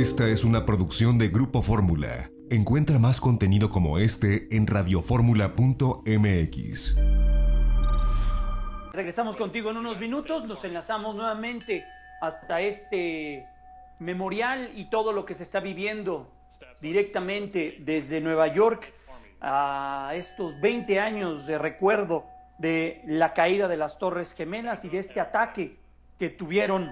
Esta es una producción de Grupo Fórmula. Encuentra más contenido como este en radioformula.mx. Regresamos contigo en unos minutos, nos enlazamos nuevamente hasta este memorial y todo lo que se está viviendo directamente desde Nueva York a estos 20 años de recuerdo de la caída de las Torres Gemelas y de este ataque que tuvieron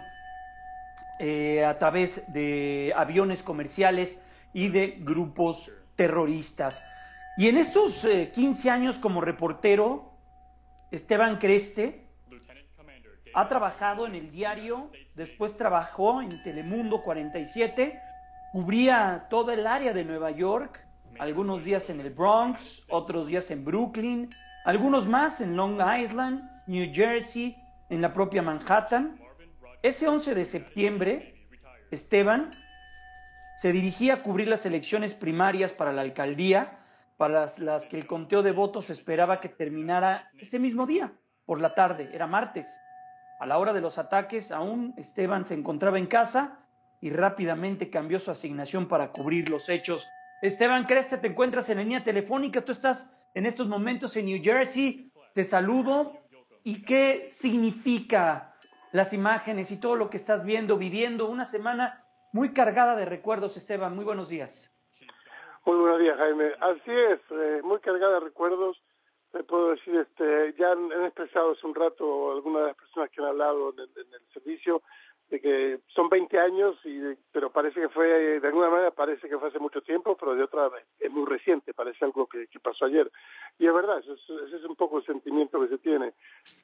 a través de aviones comerciales y de grupos terroristas. Y en estos 15 años como reportero, Esteban Creste ha trabajado en el diario, después trabajó en Telemundo 47, cubría toda el área de Nueva York, algunos días en el Bronx, otros días en Brooklyn, algunos más en Long Island, New Jersey, en la propia Manhattan. Ese 11 de septiembre, Esteban se dirigía a cubrir las elecciones primarias para la alcaldía, para las que el conteo de votos esperaba que terminara ese mismo día, por la tarde, era martes. A la hora de los ataques, aún Esteban se encontraba en casa y rápidamente cambió su asignación para cubrir los hechos. Esteban Creste, te encuentras en la línea telefónica, tú estás en estos momentos en New Jersey, te saludo. ¿Y qué significa las imágenes y todo lo que estás viendo, viviendo una semana muy cargada de recuerdos? Esteban, muy buenos días. Muy buenos días, Jaime. Así es, muy cargada de recuerdos. Te puedo decir, ya han expresado hace un rato algunas de las personas que han hablado en el servicio de que son 20 años, pero parece que fue, de alguna manera parece que fue hace mucho tiempo, pero de otra es muy reciente, parece algo que pasó ayer. Y es verdad, ese es un poco el sentimiento que se tiene.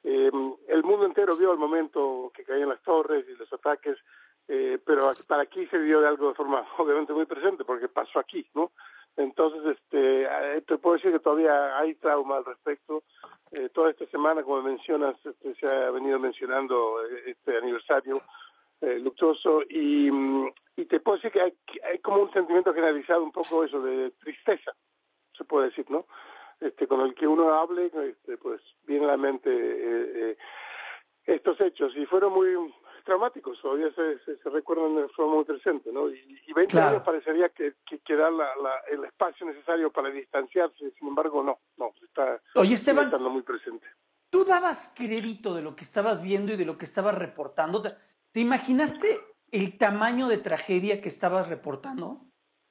El mundo entero vio el momento que caían las torres y los ataques, pero para aquí se vio de algo de forma obviamente muy presente, porque pasó aquí, ¿no? Entonces, te puedo decir que todavía hay trauma al respecto. Toda esta semana, como mencionas, se ha venido mencionando este aniversario luctuoso y te puedo decir que hay como un sentimiento generalizado, un poco eso de tristeza, se puede decir, ¿no? Con el que uno hable, pues viene a la mente estos hechos y fueron muy traumáticos, todavía se recuerdan de forma muy presente, ¿no? Y 20 años parecería que da el espacio necesario para distanciarse, sin embargo no, está estando muy presente. ¿Tú dabas crédito de lo que estabas viendo y de lo que estabas reportando? ¿Te imaginaste el tamaño de tragedia que estabas reportando?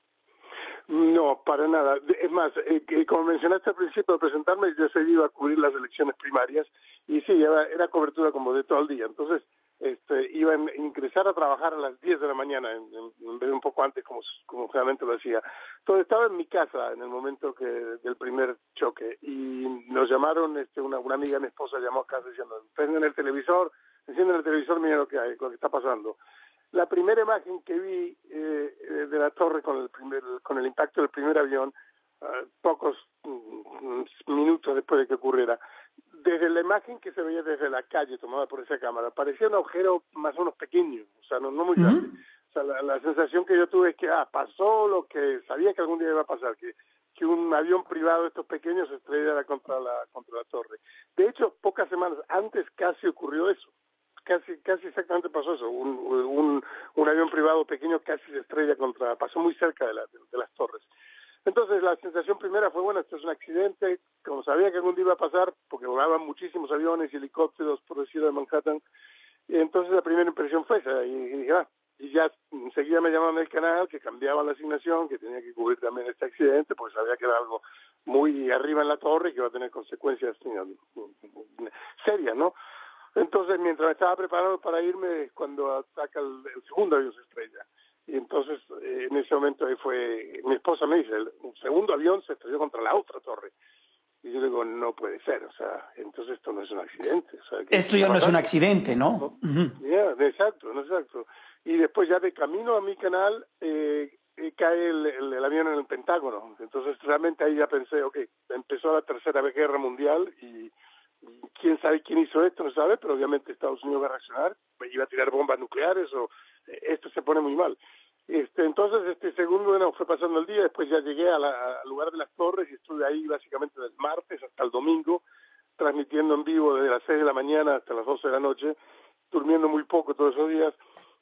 No, para nada. Es más, como mencionaste al principio de presentarme, yo se iba a cubrir las elecciones primarias y sí, era cobertura como de todo el día. Entonces, iba a ingresar a trabajar a las 10 de la mañana, en vez de un poco antes, como generalmente lo hacía. Entonces, estaba en mi casa en el momento del primer choque y nos llamaron, una amiga de mi esposa llamó a casa diciendo, encienden el televisor, mira lo que hay, lo que está pasando. La primera imagen que vi de la torre con el impacto del primer avión, pocos minutos después de que ocurriera, desde la imagen que se veía desde la calle tomada por esa cámara, parecía un agujero más o menos pequeño, o sea, no muy grande. O sea, la sensación que yo tuve es que pasó lo que sabía que algún día iba a pasar, que un avión privado de estos pequeños se estrellara contra la torre. De hecho, pocas semanas antes casi ocurrió eso. Casi exactamente pasó eso. Un avión privado pequeño casi se estrella pasó muy cerca de las torres. Entonces la sensación primera fue, bueno, esto es un accidente, como sabía que algún día iba a pasar, porque volaban muchísimos aviones y helicópteros por el cielo de Manhattan, y entonces la primera impresión fue esa, y dije, y ya enseguida me llamaron del canal, que cambiaban la asignación, que tenía que cubrir también este accidente, porque sabía que era algo muy arriba en la torre y que iba a tener consecuencias serias, ¿no? Entonces, mientras me estaba preparando para irme, cuando ataca el segundo avión se estrella. Y entonces, en ese momento ahí mi esposa me dice, el segundo avión se estrelló contra la otra torre. Y yo digo, no puede ser, o sea, entonces esto no es un accidente. O sea, esto ya no es un accidente, ¿no? Exacto. Y después ya de camino a mi canal, cae el avión en el Pentágono. Entonces, realmente ahí ya pensé, empezó la Tercera Guerra Mundial y quién sabe quién hizo esto, no sabe, pero obviamente Estados Unidos va a reaccionar, iba a tirar bombas nucleares o esto se pone muy mal. Entonces, segundo fue pasando el día, después ya llegué al lugar de las torres y estuve ahí básicamente del martes hasta el domingo, transmitiendo en vivo desde las 6 de la mañana hasta las 12 de la noche, durmiendo muy poco todos esos días,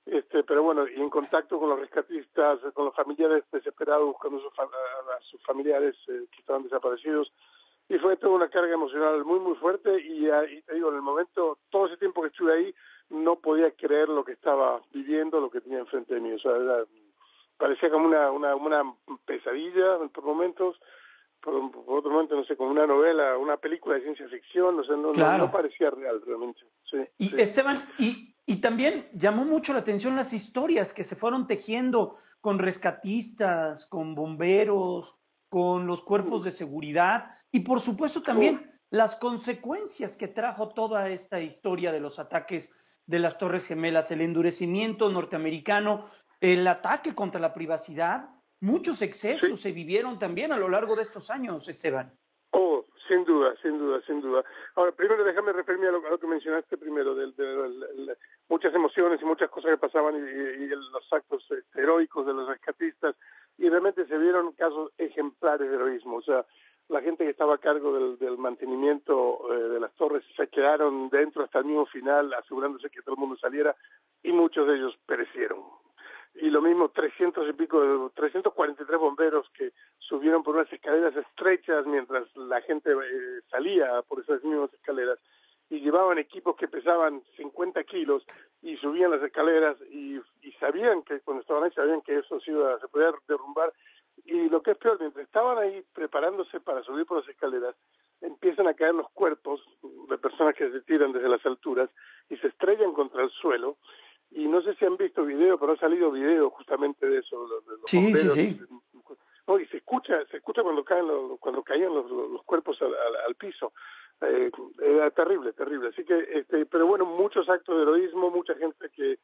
Pero bueno, y en contacto con los rescatistas, con los familiares desesperados buscando a sus familiares que estaban desaparecidos. Y fue toda una carga emocional muy, muy fuerte y te digo, en el momento, todo ese tiempo que estuve ahí, no podía creer lo que estaba viviendo, lo que tenía enfrente de mí. O sea, parecía como una pesadilla por momentos, por otro momento, no sé, como una novela, una película de ciencia ficción, o sea, no parecía real realmente. Sí, y sí. Esteban, y también llamó mucho la atención las historias que se fueron tejiendo con rescatistas, con bomberos, con los cuerpos de seguridad y por supuesto también las consecuencias que trajo toda esta historia de los ataques de las Torres Gemelas, el endurecimiento norteamericano, el ataque contra la privacidad. Muchos excesos se vivieron también a lo largo de estos años, Esteban. Oh, sin duda. Ahora, primero déjame referirme a lo que mencionaste primero, muchas emociones y muchas cosas que pasaban y los actos heroicos de los rescatistas, y realmente se vieron casos ejemplares de heroísmo. O sea, la gente que estaba a cargo del mantenimiento de las torres se quedaron dentro hasta el mismo final, asegurándose que todo el mundo saliera, y muchos de ellos perecieron. Y lo mismo, 343 bomberos que subieron por unas escaleras estrechas mientras la gente salía por esas mismas escaleras, y llevaban equipos que pesaban 50 kilos y subían las escaleras y sabían que cuando estaban ahí sabían que eso se podía derrumbar. Y lo que es peor, mientras estaban ahí preparándose para subir por las escaleras, empiezan a caer los cuerpos de personas que se tiran desde las alturas y se estrellan contra el suelo. Y no sé si han visto video, pero ha salido video justamente de eso, de los bomberos. Sí. No, y se escucha cuando caían los cuerpos al piso. Era terrible. Así que, pero bueno, muchos actos de heroísmo, mucha gente que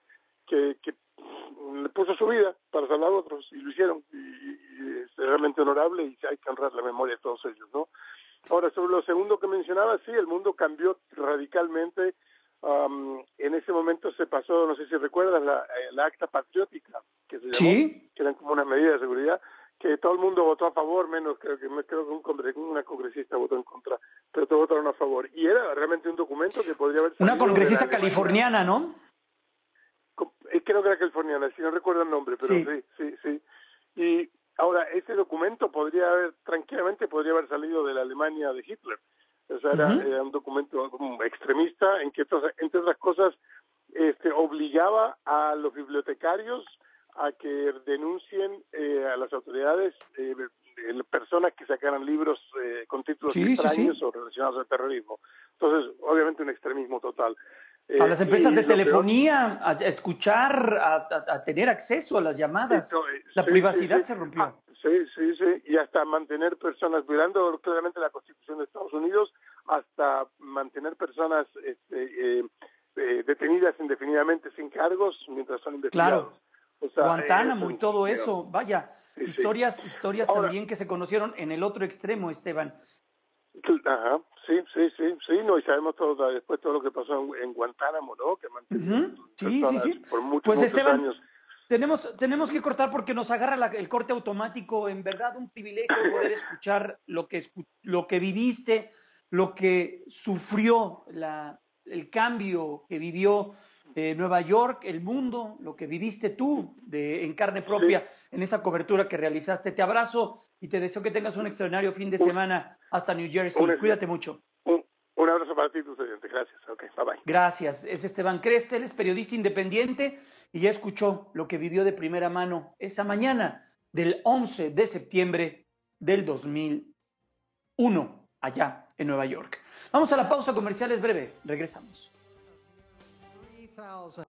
puso su vida para salvar a otros y lo hicieron. Y es realmente honorable y hay que honrar la memoria de todos ellos, ¿no? Ahora, sobre lo segundo que mencionaba, sí, el mundo cambió radicalmente. En ese momento se pasó, no sé si recuerdas, la acta patriótica, que se llamó, que eran como unas medidas de seguridad, que todo el mundo votó a favor, menos creo que una congresista votó en contra, pero todos votaron a favor. Y era realmente un documento que podría haber salido. Una congresista californiana, ¿no? Creo que era californiana, si no recuerdo el nombre, pero sí. Y ahora, ese documento tranquilamente podría haber salido de la Alemania de Hitler. O sea, era un documento extremista en que, entre otras cosas, obligaba a los bibliotecarios a que denuncien a las autoridades personas que sacaran libros con títulos extraños o relacionados al terrorismo. Entonces, obviamente un extremismo total. A las empresas de telefonía, a escuchar, a tener acceso a las llamadas. La privacidad se rompió. Sí, y hasta mantener personas, violando claramente la Constitución de Estados Unidos, hasta mantener personas detenidas indefinidamente sin cargos mientras son investigados. Claro. O sea, Guantánamo y todo eso, vaya, historias ahora, también que se conocieron en el otro extremo, Esteban. Ajá, sí, no, y sabemos después todo lo que pasó en Guantánamo, ¿no? Que mantuvieron por muchos Esteban, años. Tenemos que cortar porque nos agarra el corte automático. En verdad, un privilegio poder escuchar lo que viviste, lo que sufrió, el cambio que vivió Nueva York, el mundo, lo que viviste tú en carne propia en esa cobertura que realizaste. Te abrazo y te deseo que tengas un extraordinario fin de semana hasta New Jersey. Cuídate mucho. Un abrazo para ti y tus oyentes. Gracias. Okay, bye. Gracias. Es Esteban Creste, él es periodista independiente y ya escuchó lo que vivió de primera mano esa mañana del 11 de septiembre del 2001 allá en Nueva York. Vamos a la pausa comercial, es breve. Regresamos.